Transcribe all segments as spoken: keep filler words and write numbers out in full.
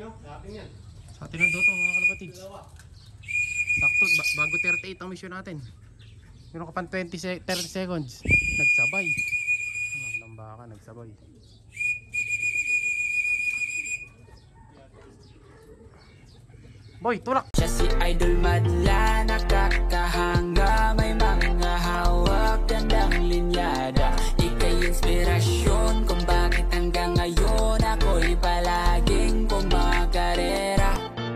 Sa atin ang doto mga kalapatids. Sakto, ba bago thirty-eight ang mission natin. Meron ka pang twenty se thirty seconds. Nagsabay. Ano ng baka nagsabay. Boy, tulak! Siya si Idol Madla, nakakahanga, may mga hawak, gandang linyada. Ika'y inspirasyon kung bakit hanggang ngayon ako'y palaging pumakarera.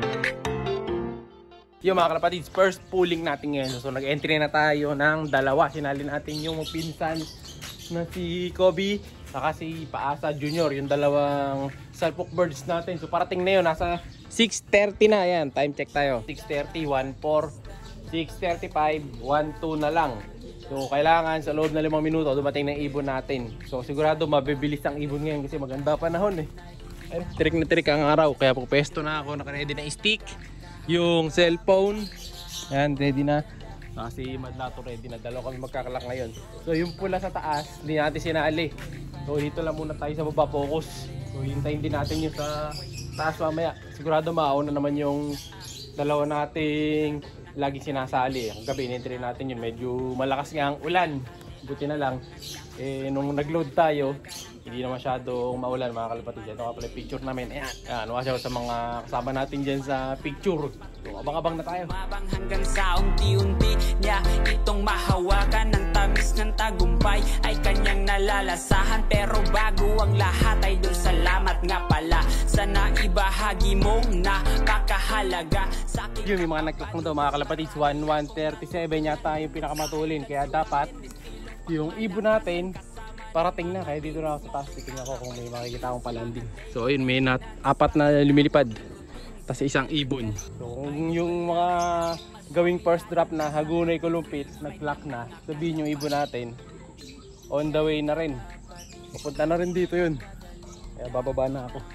Yung mga kalapatids, first pulling natin ngayon. So nag-entry na tayo ng dalawa. Sinali natin yung pinsan na si Kobe saka si Paasa Junior, yung dalawang salpok birds natin. So parating na yun, nasa six thirty na yan. Time check tayo. six thirty, one four, six thirty-five, one two na lang. So kailangan sa loob na limang minuto dumating ng ibon natin. So sigurado mabibilis ang ibon ngayon kasi maganda panahon eh. Ay, tirik na tirik ang araw. Kaya pupesto na ako, naka-ready na stick, yung cellphone. Ayan, ready na. Kasi Madlato ready na. Dalawa kami magkakalak ngayon. So yung pula sa taas, hindi natin sinali. So dito lang muna tayo sa baba, focus. So hintayin din natin yung sa taas mamaya. Sigurado mauna naman yung dalawa nating lagi sinasali. Ang gabi in-entry natin yun. Medyo malakas nga ang ulan. Buti na lang. Eh nung nag-load tayo, hindi na masyadong maulan mga kalapatids. Ito nga pala picture namin. Ayan. Ayan. Watch out sa mga kasama natin dyan sa picture. So abang-abang na tayo. Mabang hanggang sa unti-unti niya itong mahawakan ng tamis ng tagumpay ay kanyang nalalasahan. Pero bago ang lahat ay doon salamat nga pala sa naibahagi mong nakakahalaga sa akin. Yun, yung mga nag-click mo daw mga kalapatids. one one thirty-seven yata yung pinakamatulin. Kaya dapat yung ibon natin parating na. Kaya dito na ako sa taas. Titingnan ko kung may makikita akong palanding. So ayun, may nat apat na lumilipad. Tapos isang ibon. So kung yung mga gawing first drop na Hagunay Kulumpit, nag-clock na, sabihin yung ibon natin, on the way na rin. Pupunta na rin dito yun. Kaya bababa na ako.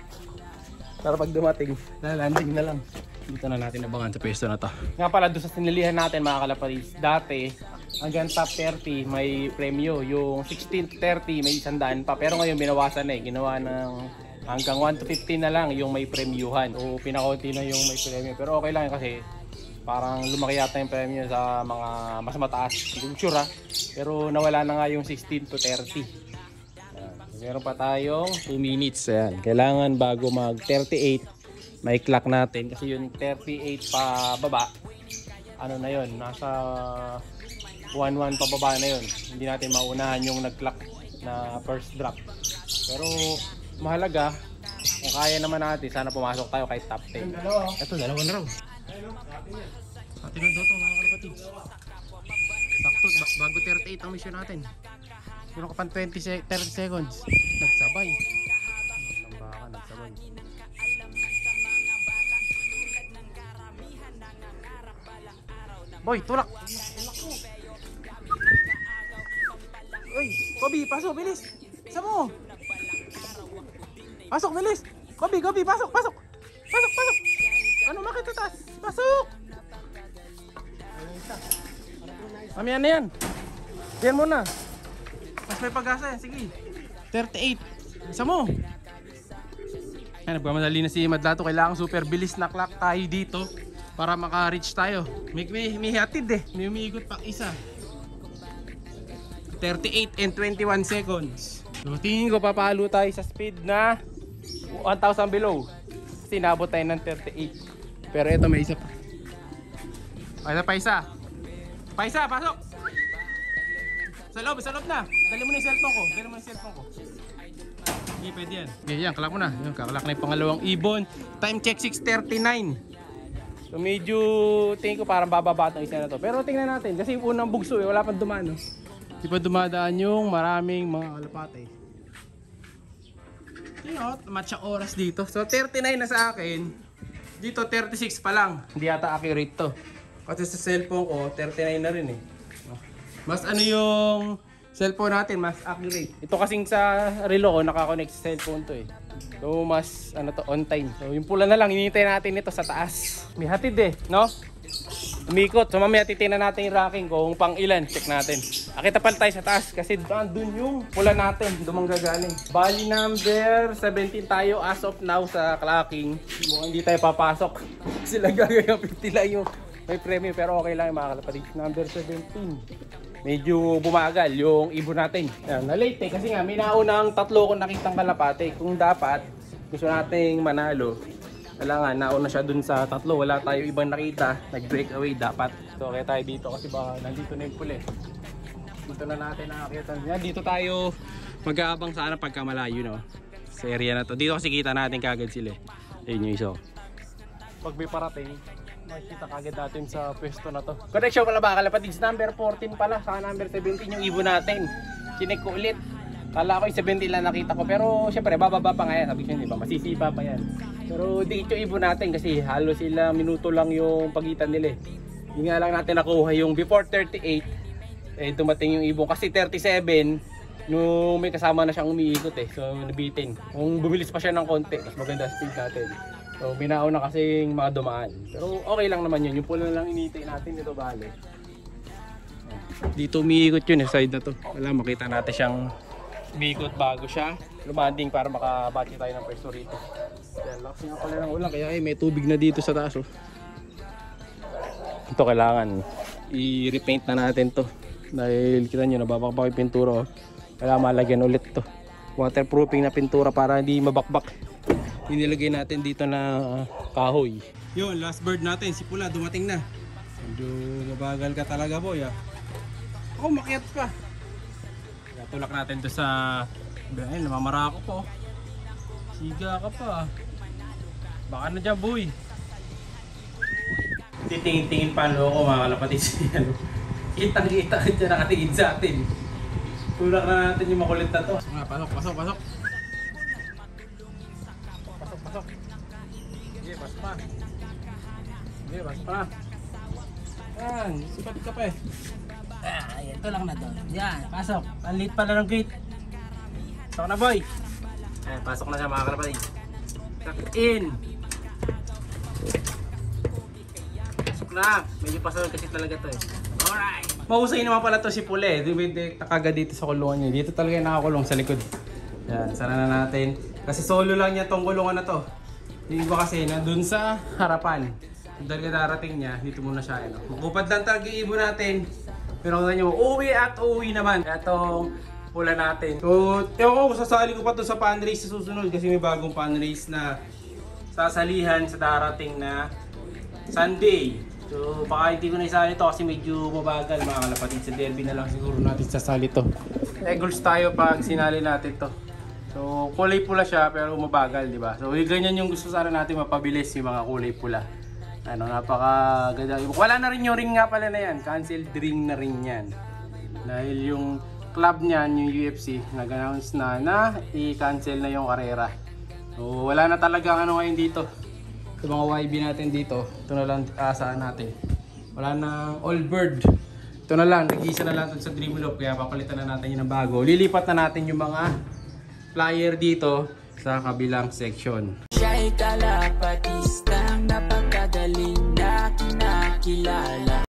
Para pag dumating, lalanding na lang. Dito na natin abangan sa pwesto na to. Nga pala doon sa sinilihan natin mga kalapatids, dati hanggang top thirty may premyo. Yung sixteen to thirty may isandaan pa. Pero ngayon binawasan na eh. Ginawa ng hanggang one to fifteen na lang yung may premyuhan. O pinakunti na yung may premyo. Pero okay lang kasi parang lumaki yata yung premyo sa mga mas mataas. Hindi sure ha. Pero nawala na nga yung sixteen to thirty. Ayan. Meron pa tayong two minutes. Ayan. Kailangan bago mag thirty-eight may clock natin. Kasi yung thirty-eight pa baba, ano na yun, nasa one one pa baba na yun. Hindi natin maunahan yung nag-clock na first drop. Pero mahalaga, kung kaya naman natin, sana pumasok tayo kahit top ten. Ito, dalawa na raw. Atin ang doto mga kalapatids. Sakto, ba bago thirty-eight ang mission natin. Meron ka pang twenty thirty seconds. Nagsabay. Ano ng baka, nagsabay. Boy, tulak! Uy, Kobe, pasok, bilis! Isa mo! Pasok, bilis! Kobe, Kobe, pasok, pasok! Pasok, pasok! Ano makita taas? Pasok! Mamaya na yan. Yan muna. Mas may pag-asa yan, sige. thirty-eight. Isa mo! Ay, nagpamadali na si Madlato. Kailangan super bilis na clock tayo dito para maka-reach tayo. May, may, may hatid eh. May umiigot pa isa. thirty-eight and twenty-one seconds. So, tingin ko papalo tayo sa speed na one thousand below. Kasi nabot tayo ng thirty-eight. Pero ito may isa pa. Ay, ito pa isa. Pa isa, pasok! Sa loob, sa loob na. Dali mo na yung cellphone ko. Dali mo na yung cellphone ko. Hindi, pwede yan. Okay, yan, kalak mo na. Yan, kakalak na yung pangalawang ibon. Time check six thirty-nine. So medyo tingin ko parang bababa itong isa na to. Pero tingnan natin. Kasi yung unang bugso eh, wala pang dumaan. No? Di pa dumadaan yung maraming mga kalapate. Tingnan, matcha oras dito. So thirty-nine na sa akin. Dito thirty-six pa lang. Hindi yata accurate to. Kasi sa cellphone ko, thirty-nine na rin eh. Mas ano yung cellphone natin, mas accurate. Ito kasing sa relo ko, nakakonect sa cellphone to eh. So mas ano to, on time. So yung pula na lang, hinihintay natin ito sa taas. May hatid eh, no? Umikot. So mamaya titingnan natin yung racking kung pang ilan. Check natin. Akita pala tayo sa taas kasi doon yung pula natin, doon gagaling. Bali number seventeen tayo as of now sa clocking. Mukhang hindi tayo papasok. Sila gagawin fifty lang yung may premium pero okay lang yung mga kalapatid. Number seventeen. Medyo bumagal yung ibon natin. Ayan, na-late eh kasi nga may naunang tatlo kong nakitang kalapate. Kung dapat gusto nating manalo, kailangan nauna siya dun sa tatlo. Wala tayo ibang nakita. Nag-breakaway dapat. So kaya tayo dito kasi baka nandito na yung pula eh. Dito na natin nakakita niya. Dito tayo mag-aabang sana pagka malayo, no? Sa area na to. Dito kasi kita natin kagad sila. Ayun yung iso. Pag may parating, makikita kagad natin sa pwesto na to. Connection pala ba kalapatids? Number fourteen pala. Saka number seventeen yung ibon natin. Chinek ko ulit. Kala ko yung seventeen lang nakita ko. Pero syempre bababa pa nga yan. Sabi ko yun, diba? Masisipa pa yan. Pero di ito ibon natin kasi halos sila minuto lang yung pagitan nila eh. Hindi nga lang natin nakuha yung before thirty-eight. Eh dumating yung ibon kasi thirty-seven nung may kasama na siyang umiikot eh. So nabitin. Kung bumilis pa siya ng konti, mas maganda speed natin. So binao na kasing mga dumaan. Pero okay lang naman yun. Yung pula na lang initay natin dito bale. Dito umiikot yun eh, side na to. Wala, makita natin siyang umiikot bago siya lumanding para makabatch tayo ng pwesto rito. Yan, lakas nga pala ng ulan kaya eh, may tubig na dito sa taas oh. Ito kailangan i-repaint na natin to. Dahil kita nyo nababakbak yung pintura oh. Kailangan malagyan ulit to. Waterproofing na pintura para hindi mabakbak. Inilagay natin dito na uh, kahoy. Yun, last bird natin, si Pula, dumating na. Medyo mabagal ka talaga boy ah. Ako makiat pa. Tulak natin to sa... Ayun, namamara ako po. Siga ka pa. Baka na dyan boy. Titingin-tingin pa loko mga kalapatid siya. Kitang-kita ka dyan nakatingin sa atin. Tulak na natin yung makulit na to. Pasok, pasok, pasok. Pasok, pasok. Sige, pasok pa. Sige, pasok pa. Yan, sipat ka pa eh. Ah, ito lang na doon. Yan, pasok. Ang liit pala ng gate. Pasok na boy. Ayan, pasok na siya mga kalapatid. Tuck in. Pasok na. Medyo pasok kasi talaga to eh. Alright. Mahusay naman pala to si Pule. Dumidikta kagad dito sa kulungan niya. Dito talaga yung nakakulong sa likod. Yan, sana na natin. Kasi solo lang niya tong kulungan na to. Yung iba kasi na dun sa harapan. Dahil ka darating niya, dito muna siya. Ano. Makupad lang talaga yung ibon natin. Pero kung nyo, uwi at uwi naman. Kaya itong pula natin. So, ewan ko, sasali ko pa ito sa pan race sa susunod. Kasi may bagong pan race na sasalihan sa darating na Sunday. So, baka hindi ko na isali ito kasi medyo mabagal mga kalapatid. Sa derby na lang siguro natin sasali ito. Eagles tayo pag sinali natin to. So, kulay pula siya pero mabagal, di ba? So, ganyan yung gusto sana natin mapabilis yung mga kulay pula. Ano, napaka ganda. Wala na rin yung ring nga pala na yan. Canceled ring na rin yan. Dahil yung club niyan, yung U F C, nag-announce na na i-cancel na yung karera. So, wala na talaga ano ngayon dito. Sa mga Y B natin dito, ito na lang asahan natin. Wala na all bird. Ito na lang, nag-iisa na lang sa Dream Loop. Kaya papalitan na natin yung bago. Lilipat na natin yung mga flyer dito sa kabilang section. Siya'y kalapatistang napakagaling na kinakilala.